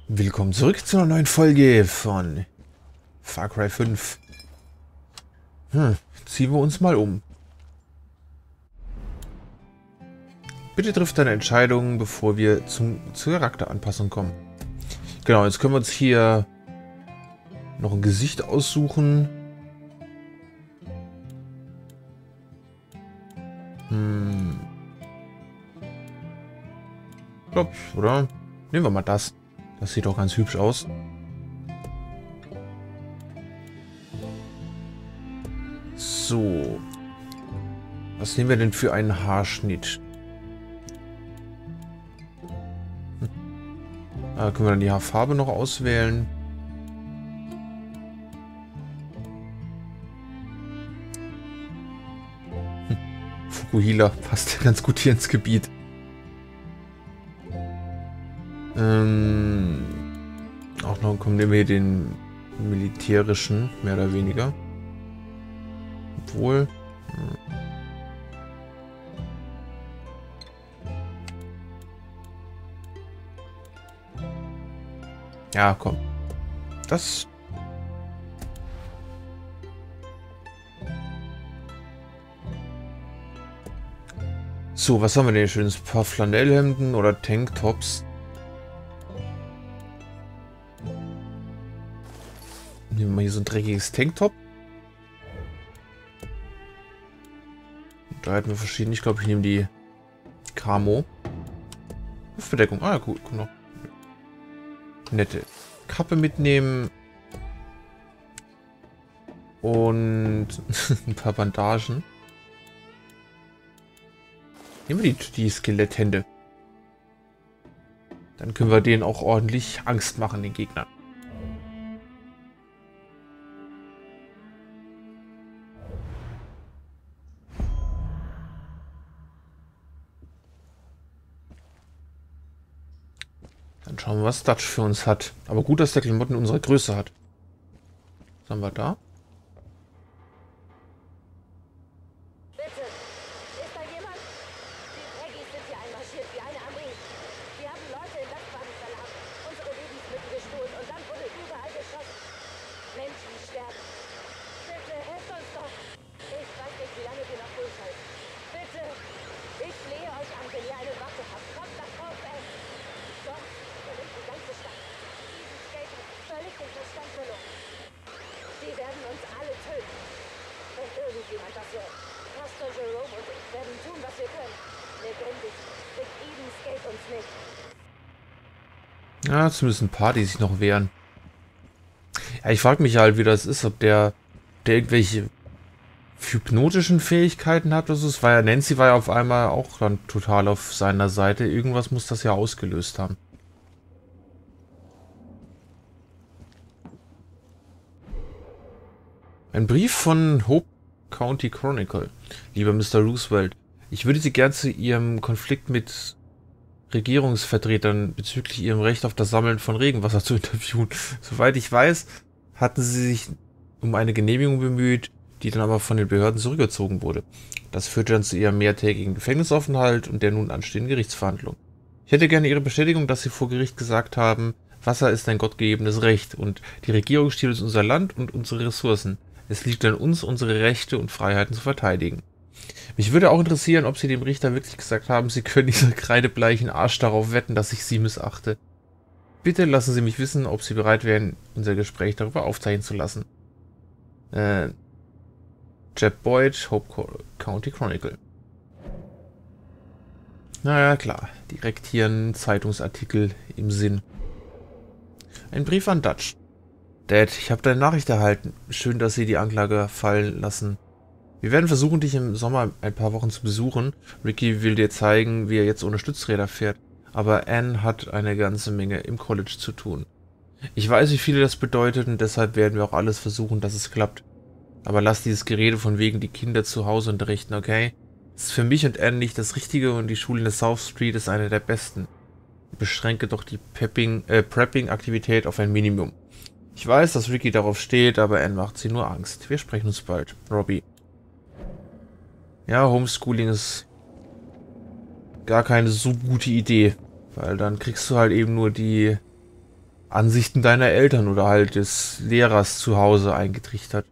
Willkommen zurück zu einer neuen Folge von Far Cry 5. Ziehen wir uns mal um. Bitte trifft deine Entscheidung, bevor wir zur Charakteranpassung kommen. Genau, jetzt können wir uns hier noch ein Gesicht aussuchen. Glaub, oder? Nehmen wir mal das. Das sieht doch ganz hübsch aus. So. Was nehmen wir denn für einen Haarschnitt? Da können wir dann die Haarfarbe noch auswählen. Fukuhila passt ganz gut hier ins Gebiet. Auch noch kommen wir hier den militärischen, mehr oder weniger. Obwohl. Ja, komm. Das. So, was haben wir denn hier schönes? Ein paar Flanellhemden oder Tanktops. Nehmen wir mal hier so ein dreckiges Tanktop. Da hätten wir verschiedene. Ich glaube, ich nehme die Camo. Luftbedeckung. Ah, gut. Komm noch. Nette Kappe mitnehmen. Und ein paar Bandagen. Nehmen wir die Skeletthände. Dann können wir denen auch ordentlich Angst machen, den Gegnern. Dann schauen wir, was Dutch für uns hat. Aber gut, dass der Klamotten unsere Größe hat. Was haben wir da? Bitte, ist da jemand? Die Peggies sind hier einmarschiert wie eine Armee. Sie haben Leute in Lastwagen verladen, unsere Lebensmittel gestohlen und dann wurde überall geschossen. Menschen sterben. Bitte, helft uns doch. Ich weiß nicht, wie lange wir noch durchhalten. Bitte, ich flehe euch an, wenn ihr eine Waffe habt. Kommt nach Hope. Doch, übernimmt die ganze Stadt. Dieses Geld hat völlig den Verstand verloren. Sie werden uns alle töten. Wenn irgendjemand das hört. Pastor Jerome und ich werden tun, was wir können. Lebendig. Mit Edens geht uns nicht. Ja, zumindest ein paar, die sich noch wehren. Ja, ich frage mich halt, wie das ist, ob der irgendwelche hypnotischen Fähigkeiten hat oder so. Nancy war ja auf einmal auch dann total auf seiner Seite. Irgendwas muss das ja ausgelöst haben. Ein Brief von Hope County Chronicle. Lieber Mr. Roosevelt, ich würde Sie gern zu Ihrem Konflikt mit Regierungsvertretern bezüglich Ihrem Recht auf das Sammeln von Regenwasser zu interviewen. Soweit ich weiß, hatten Sie sich um eine Genehmigung bemüht, die dann aber von den Behörden zurückgezogen wurde. Das führte dann zu Ihrem mehrtägigen Gefängnisaufenthalt und der nun anstehenden Gerichtsverhandlung. Ich hätte gerne Ihre Bestätigung, dass Sie vor Gericht gesagt haben, Wasser ist ein gottgegebenes Recht und die Regierung stiehlt uns unser Land und unsere Ressourcen. Es liegt an uns, unsere Rechte und Freiheiten zu verteidigen. Mich würde auch interessieren, ob Sie dem Richter wirklich gesagt haben, Sie können dieser kreidebleichen Arsch darauf wetten, dass ich Sie missachte. Bitte lassen Sie mich wissen, ob Sie bereit wären, unser Gespräch darüber aufzeichnen zu lassen. Jeb Boyd, Hope County Chronicle. Naja, klar. Direkt hier ein Zeitungsartikel im Sinn. Ein Brief an Dutch. Dad, ich habe deine Nachricht erhalten. Schön, dass Sie die Anklage fallen lassen. Wir werden versuchen, dich im Sommer ein paar Wochen zu besuchen. Ricky will dir zeigen, wie er jetzt ohne Stützräder fährt. Aber Anne hat eine ganze Menge im College zu tun. Ich weiß, wie viel das bedeutet und deshalb werden wir auch alles versuchen, dass es klappt. Aber lass dieses Gerede von wegen die Kinder zu Hause unterrichten, okay? Es ist für mich und Anne nicht das Richtige und die Schule in der South Street ist eine der besten. Beschränke doch die Prepping-Aktivität auf ein Minimum. Ich weiß, dass Ricky darauf steht, aber Anne macht sie nur Angst. Wir sprechen uns bald. Robbie. Ja, Homeschooling ist gar keine so gute Idee. Weil dann kriegst du halt eben nur die Ansichten deiner Eltern oder halt des Lehrers zu Hause eingetrichtert.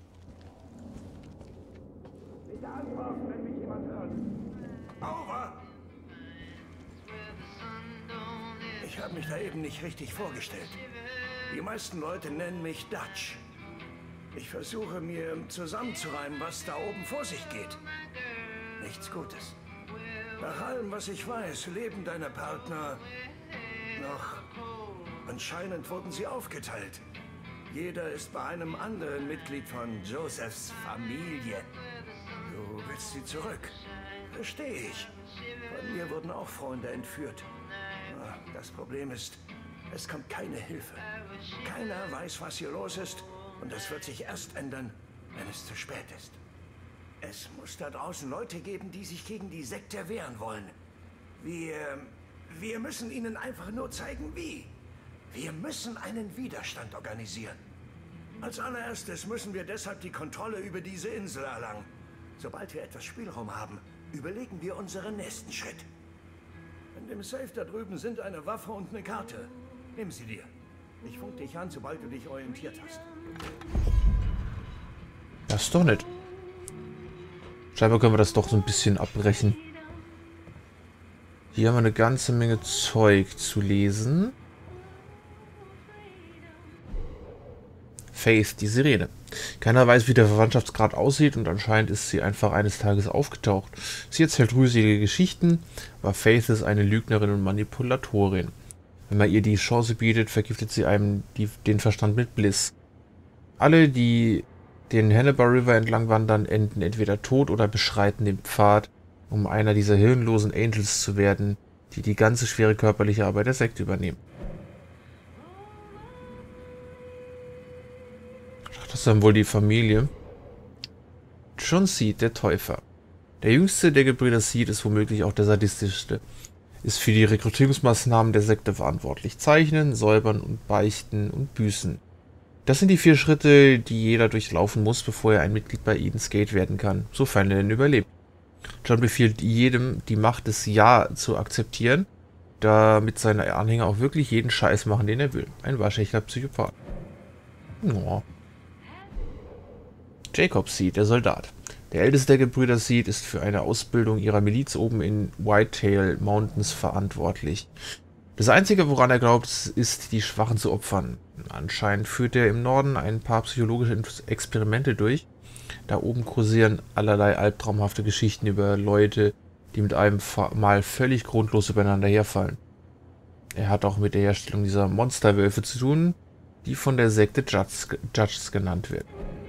Ich habe mich da eben nicht richtig vorgestellt. Die meisten Leute nennen mich Dutch. Ich versuche mir zusammenzureimen, was da oben vor sich geht. Nichts Gutes. Nach allem, was ich weiß, leben deine Partner noch. Anscheinend wurden sie aufgeteilt. Jeder ist bei einem anderen Mitglied von Josephs Familie. Du willst sie zurück. Verstehe ich. Von mir wurden auch Freunde entführt. Das Problem ist, es kommt keine Hilfe. Keiner weiß, was hier los ist. Und es wird sich erst ändern, wenn es zu spät ist. Es muss da draußen Leute geben, die sich gegen die Sekte wehren wollen. Wir müssen ihnen einfach nur zeigen, wie. Wir müssen einen Widerstand organisieren. Als allererstes müssen wir deshalb die Kontrolle über diese Insel erlangen. Sobald wir etwas Spielraum haben, überlegen wir unseren nächsten Schritt. In dem Safe da drüben sind eine Waffe und eine Karte. Nimm sie dir. Ich funk dich an, sobald du dich orientiert hast. Das ist doch nett. Scheinbar können wir das doch so ein bisschen abbrechen. Hier haben wir eine ganze Menge Zeug zu lesen. Faith, die Sirene. Keiner weiß, wie der Verwandtschaftsgrad aussieht und anscheinend ist sie einfach eines Tages aufgetaucht. Sie erzählt gruselige Geschichten, aber Faith ist eine Lügnerin und Manipulatorin. Wenn man ihr die Chance bietet, vergiftet sie einem den Verstand mit Bliss. Alle, die den Hannibal River entlang wandern, enden entweder tot oder beschreiten den Pfad, um einer dieser hirnlosen Angels zu werden, die die ganze schwere körperliche Arbeit der Sekte übernehmen. Das ist dann wohl die Familie. John Seed, der Täufer. Der jüngste der Gebrüder Seed ist womöglich auch der sadistischste. Ist für die Rekrutierungsmaßnahmen der Sekte verantwortlich. Zeichnen, säubern und beichten und büßen. Das sind die 4 Schritte, die jeder durchlaufen muss, bevor er ein Mitglied bei Eden's Gate werden kann, sofern er denn überlebt. John befiehlt jedem, die Macht des Ja zu akzeptieren, damit seine Anhänger auch wirklich jeden Scheiß machen, den er will. Ein waschechter Psychopath. Oh. Jacob Seed, der Soldat. Der älteste der Gebrüder Seed ist für eine Ausbildung ihrer Miliz oben in Whitetail Mountains verantwortlich. Das Einzige, woran er glaubt, ist, die Schwachen zu opfern. Anscheinend führt er im Norden ein paar psychologische Experimente durch. Da oben kursieren allerlei albtraumhafte Geschichten über Leute, die mit einem Mal völlig grundlos übereinander herfallen. Er hat auch mit der Herstellung dieser Monsterwölfe zu tun, die von der Sekte Judges genannt wird.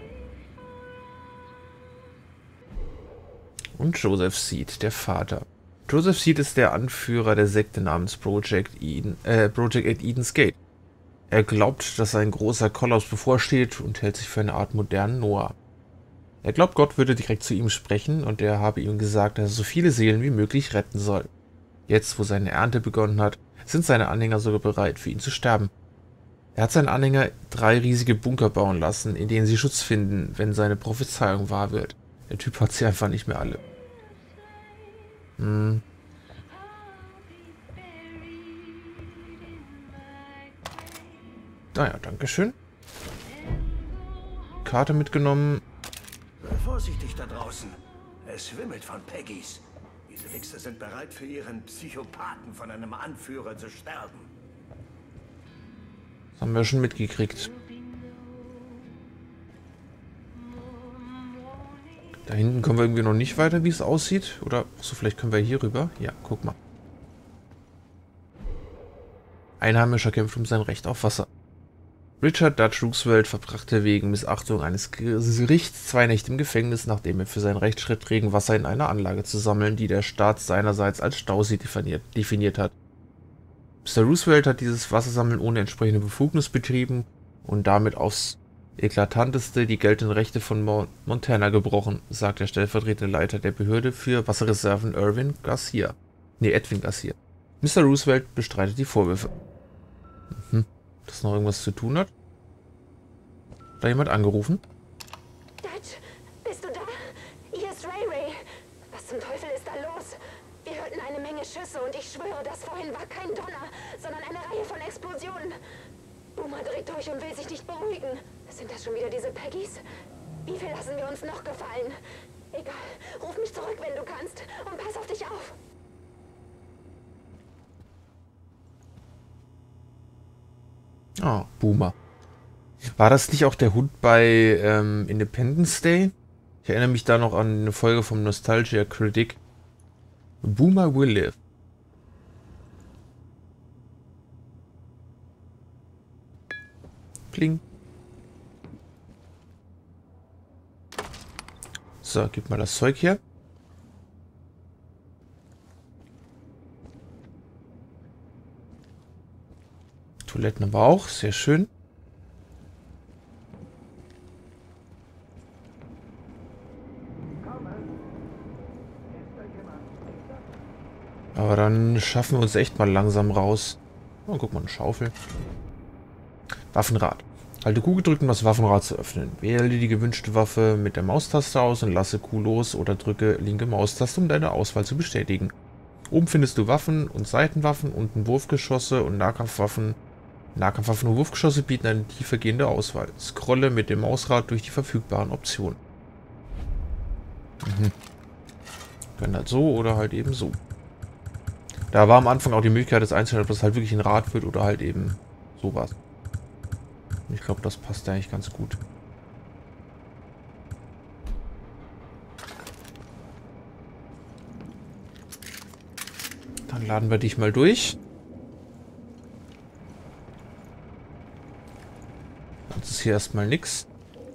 Und Joseph Seed, der Vater. Joseph Seed ist der Anführer der Sekte namens Project at Eden's Gate. Er glaubt, dass ein großer Kollaps bevorsteht und hält sich für eine Art modernen Noah. Er glaubt, Gott würde direkt zu ihm sprechen und er habe ihm gesagt, dass er so viele Seelen wie möglich retten soll. Jetzt, wo seine Ernte begonnen hat, sind seine Anhänger sogar bereit, für ihn zu sterben. Er hat seinen Anhänger 3 riesige Bunker bauen lassen, in denen sie Schutz finden, wenn seine Prophezeiung wahr wird. Der Typ hat sie einfach nicht mehr alle. Naja, dankeschön. Karte mitgenommen. Sei vorsichtig da draußen. Es wimmelt von Peggys. Diese Wichser sind bereit, für ihren Psychopathen von einem Anführer zu sterben. Das haben wir schon mitgekriegt. Da hinten kommen wir irgendwie noch nicht weiter, wie es aussieht. Oder, so vielleicht können wir hier rüber. Ja, guck mal. Einheimischer kämpft um sein Recht auf Wasser. Richard Dutch Roosevelt verbrachte wegen Missachtung eines Gerichts 2 Nächte im Gefängnis, nachdem er für seinen Rechtsschritt Regenwasser in einer Anlage zu sammeln, die der Staat seinerseits als Stausee definiert hat. Mr. Roosevelt hat dieses Wassersammeln ohne entsprechende Befugnis betrieben und damit aufs eklatanteste die geltenden Rechte von Montana gebrochen, sagt der stellvertretende Leiter der Behörde für Wasserreserven Edwin Garcia. Mr. Roosevelt bestreitet die Vorwürfe. Dass noch irgendwas zu tun hat? Hat da jemand angerufen? Dutch, bist du da? Hier ist Ray Ray. Was zum Teufel ist da los? Wir hörten eine Menge Schüsse und ich schwöre, das vorhin war kein Donner, sondern eine Reihe von Explosionen. Boomer dreht durch und will sich nicht beruhigen. Sind das schon wieder diese Peggys? Wie viel lassen wir uns noch gefallen? Egal, ruf mich zurück, wenn du kannst. Und pass auf dich auf. Ah, Boomer. War das nicht auch der Hund bei Independence Day? Ich erinnere mich da noch an eine Folge vom Nostalgia Critic. Boomer will live. Kling. So, gib mal das Zeug hier. Toiletten aber auch, sehr schön. Aber dann schaffen wir uns echt mal langsam raus. Oh, guck mal, eine Schaufel. Waffenrad. Halte Q gedrückt, um das Waffenrad zu öffnen. Wähle die gewünschte Waffe mit der Maustaste aus und lasse Q los oder drücke linke Maustaste, um deine Auswahl zu bestätigen. Oben findest du Waffen und Seitenwaffen, unten Wurfgeschosse und Nahkampfwaffen. Nahkampfwaffen und Wurfgeschosse bieten eine tiefergehende Auswahl. Scrolle mit dem Mausrad durch die verfügbaren Optionen. Können halt so oder halt eben so. Da war am Anfang auch die Möglichkeit, das einzustellen, ob das halt wirklich ein Rad wird oder halt eben sowas. Ich glaube, das passt eigentlich ganz gut. Dann laden wir dich mal durch. Sonst ist hier erstmal nichts.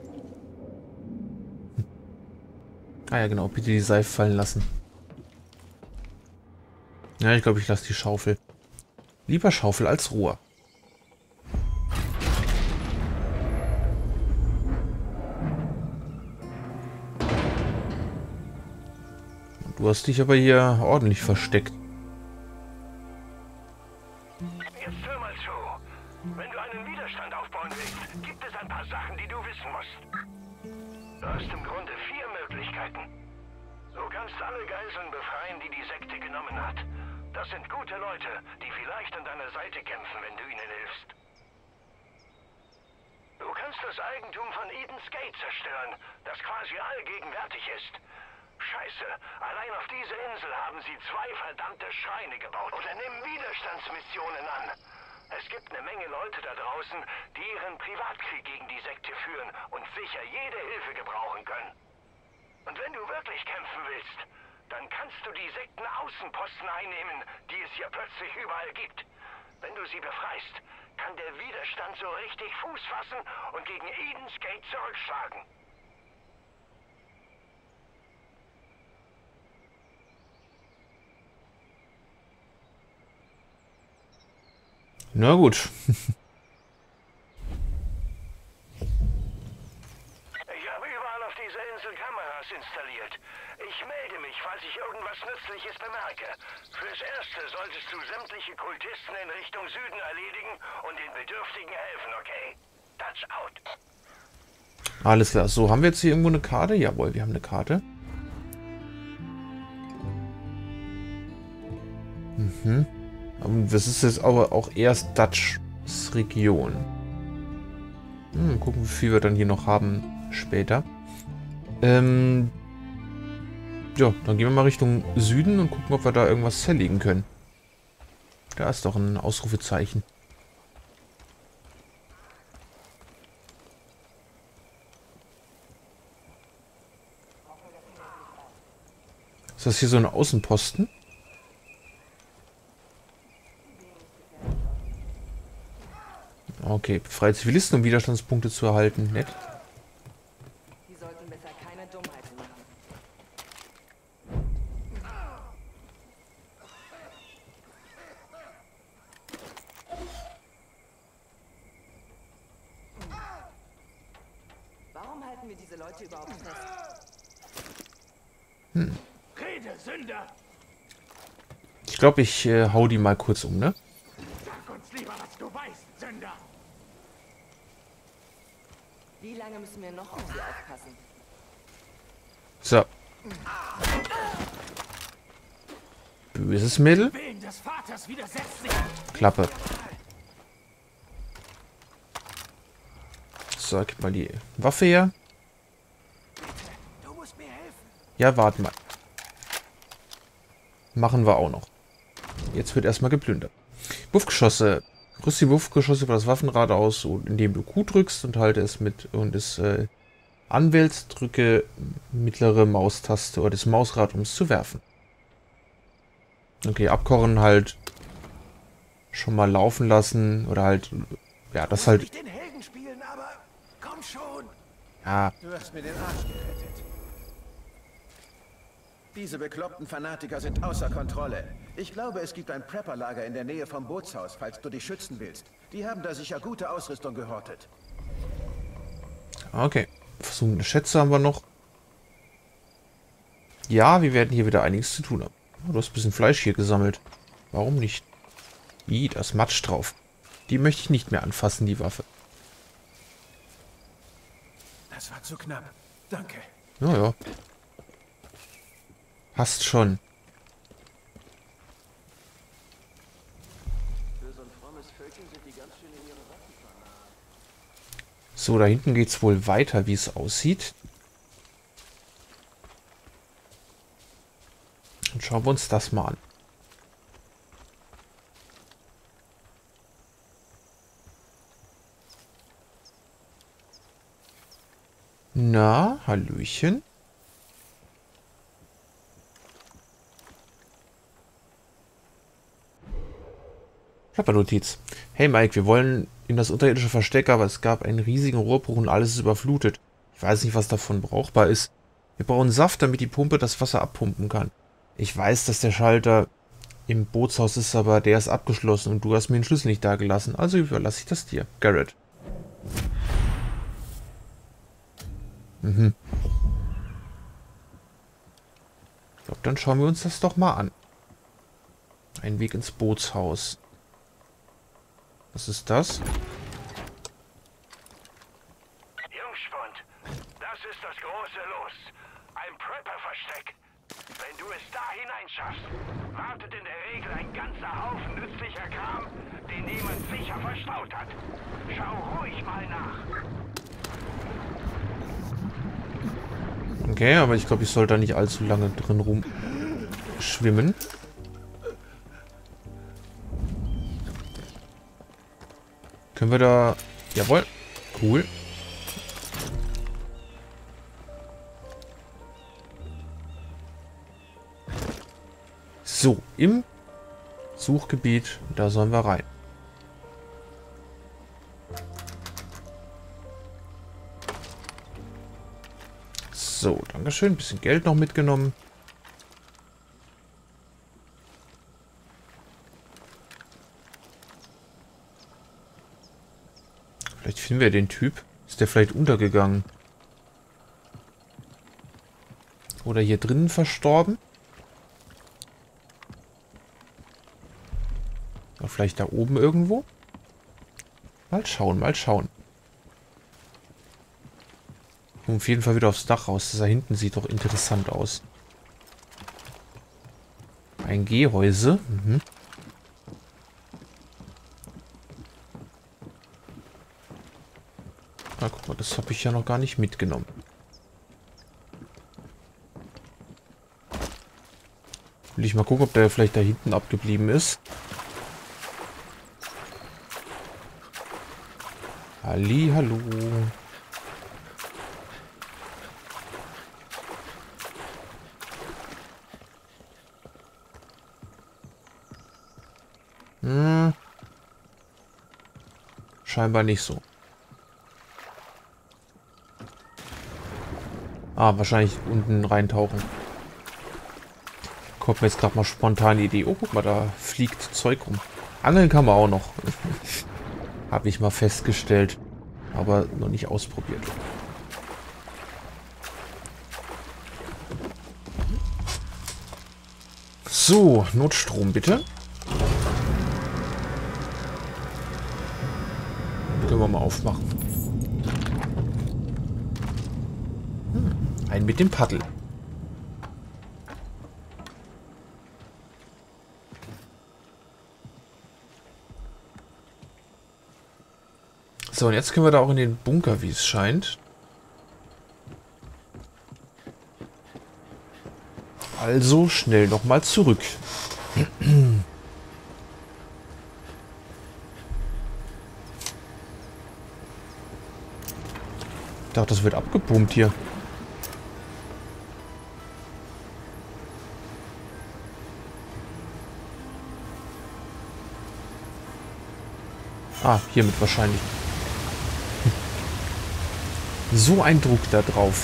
Ah ja, genau. Bitte die Seife fallen lassen. Ja, ich glaube, ich lasse die Schaufel. Lieber Schaufel als Rohr. Du hast dich aber hier ordentlich versteckt. Jetzt hör mal zu. Wenn du einen Widerstand aufbauen willst, gibt es ein paar Sachen, die du wissen musst. Du hast im Grunde 4 Möglichkeiten. Du kannst alle Geiseln befreien, die die Sekte genommen hat. Das sind gute Leute, die vielleicht an deiner Seite kämpfen, wenn du ihnen hilfst. Du kannst das Eigentum von Eden's Gate zerstören, das quasi allgegenwärtig ist. Scheiße, allein auf diese Insel haben sie 2 verdammte Schreine gebaut. Oder nimm Widerstandsmissionen an. Es gibt eine Menge Leute da draußen, die ihren Privatkrieg gegen die Sekte führen und sicher jede Hilfe gebrauchen können. Und wenn du wirklich kämpfen willst, dann kannst du die Sektenaußenposten einnehmen, die es hier plötzlich überall gibt. Wenn du sie befreist, kann der Widerstand so richtig Fuß fassen und gegen Eden's Gate zurückschlagen. Na gut. Ich habe überall auf dieser Insel Kameras installiert. Ich melde mich, falls ich irgendwas Nützliches bemerke. Fürs Erste solltest du sämtliche Kultisten in Richtung Süden erledigen und den Bedürftigen helfen, okay? That's out. Alles klar. So, haben wir jetzt hier irgendwo eine Karte? Jawohl, wir haben eine Karte. Und das ist jetzt aber auch erst Dutchs Region. Gucken, wie viel wir dann hier noch haben später. Ja, dann gehen wir mal Richtung Süden und gucken, ob wir da irgendwas zerlegen können. Da ist doch ein Ausrufezeichen. Ist das hier so ein Außenposten? Okay, befreit Zivilisten, um Widerstandspunkte zu erhalten. Nett. Die sollten besser keine Dummheiten machen. Warum halten wir diese Leute überhaupt fest? Rede, Sünder! Ich glaube, ich hau die mal kurz um, ne? Sag uns lieber, was du weißt, Sünder! Wie lange müssen wir noch auf sie aufpassen? So. Böses Mädel. Willen des Vaters widersetzt sich. Klappe. So, gib mal die Waffe her. Du musst mir helfen. Ja, warte mal. Machen wir auch noch. Jetzt wird erstmal geplündert. Wurfgeschosse. Rüst die Wurfgeschosse über das Waffenrad aus, indem du Q drückst und halte es mit und es anwählst, drücke mittlere Maustaste oder das Mausrad, um es zu werfen. Okay, abkochen halt schon mal laufen lassen oder halt, ja, das halt, Ich den Helden spielen, aber komm schon. ja, Du hast mir den Arsch gerettet. Diese bekloppten Fanatiker sind außer Kontrolle. Ich glaube, es gibt ein Prepper-Lager in der Nähe vom Bootshaus, falls du dich schützen willst. Die haben da sicher gute Ausrüstung gehortet. okay. Versunkene Schätze haben wir noch. Ja, wir werden hier wieder einiges zu tun haben. Du hast ein bisschen Fleisch hier gesammelt. Warum nicht? Ih, da ist Matsch drauf. Die möchte ich nicht mehr anfassen, die Waffe. Das war zu knapp. Danke. Naja. Passt schon. So, da hinten geht's wohl weiter, wie es aussieht. Und schauen wir uns das mal an. Na, Hallöchen. Klappernotiz. Hey Mike, wir wollen in das unterirdische Versteck, aber es gab einen riesigen Rohrbruch und alles ist überflutet. Ich weiß nicht, was davon brauchbar ist. Wir brauchen Saft, damit die Pumpe das Wasser abpumpen kann. Ich weiß, dass der Schalter im Bootshaus ist, aber der ist abgeschlossen und du hast mir den Schlüssel nicht dagelassen. Also überlasse ich das dir. Garrett. Mhm. Ich glaube, dann schauen wir uns das doch mal an. Ein Weg ins Bootshaus. Was ist das? Jungspund, das ist das große Los. Ein Prepper-Versteck. Wenn du es da hineinschaffst, wartet in der Regel ein ganzer Haufen nützlicher Kram, den jemand sicher verstaut hat. Schau ruhig mal nach. Okay, aber ich glaube, ich soll da nicht allzu lange drin rumschwimmen. Können wir da... Jawohl. Cool. So, im Suchgebiet, da sollen wir rein. So, dankeschön. Ein bisschen Geld noch mitgenommen. Vielleicht finden wir den Typ. Ist der vielleicht untergegangen? Oder hier drinnen verstorben? Oder vielleicht da oben irgendwo? Mal schauen, mal schauen. Auf jeden Fall wieder aufs Dach raus. Das da hinten sieht doch interessant aus. Ein Gehäuse. Mhm. Na, guck mal, das habe ich ja noch gar nicht mitgenommen. Will ich mal gucken, ob der vielleicht da hinten abgeblieben ist. Hallo. Scheinbar nicht so. Ah, wahrscheinlich unten reintauchen. Kommt mir jetzt gerade mal spontan die Idee. Oh, guck mal, da fliegt Zeug rum. Angeln kann man auch noch. Habe ich mal festgestellt. Aber noch nicht ausprobiert. So, Notstrom bitte. Können wir mal aufmachen. Ein mit dem Paddel. So, und jetzt können wir da auch in den Bunker, wie es scheint. Also schnell nochmal zurück. Ich dachte, das wird abgepumpt hier. Ah, hiermit wahrscheinlich. So ein Druck da drauf.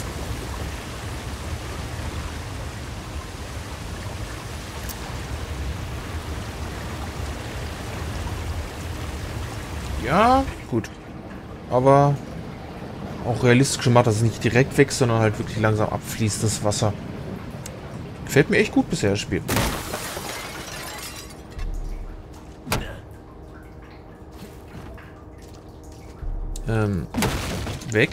Ja, gut. Aber auch realistisch gemacht, dass es nicht direkt wächst, sondern halt wirklich langsam abfließt, das Wasser. Gefällt mir echt gut bisher, das Spiel. Weg.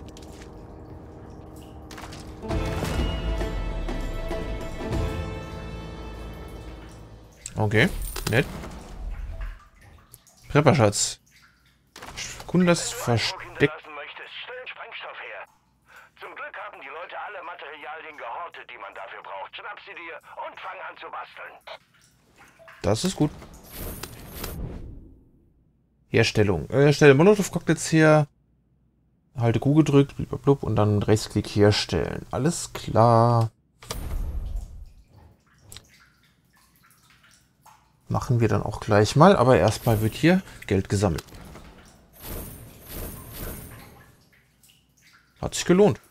Okay, nett. Prepperschatz. Kunde das Versteck. Stellen Sprengstoff her. Zum Glück haben die Leute alle Materialien gehortet, die man dafür braucht. Schnapp sie dir und fang an zu basteln. Das ist gut. Herstellung. Stelle Molotov-Cocktails her. Halte Q gedrückt, blub, und dann Rechtsklick herstellen. Alles klar. Machen wir dann auch gleich mal, aber erstmal wird hier Geld gesammelt. Hat sich gelohnt.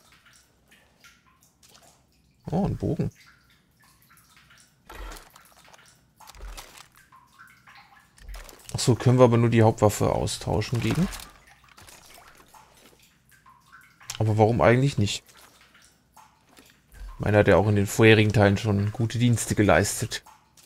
Oh, ein Bogen. Achso, können wir aber nur die Hauptwaffe austauschen gegen. Aber warum eigentlich nicht? Meiner hat ja auch in den vorherigen Teilen schon gute Dienste geleistet.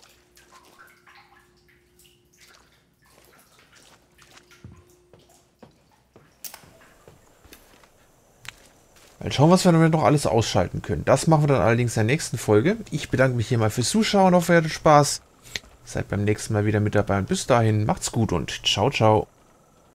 Mal schauen, was wir damit noch alles ausschalten können. Das machen wir dann allerdings in der nächsten Folge. Ich bedanke mich hier mal fürs Zuschauen. Hoffe, ihr hattet Spaß. Seid beim nächsten Mal wieder mit dabei. Und bis dahin, macht's gut und ciao, ciao.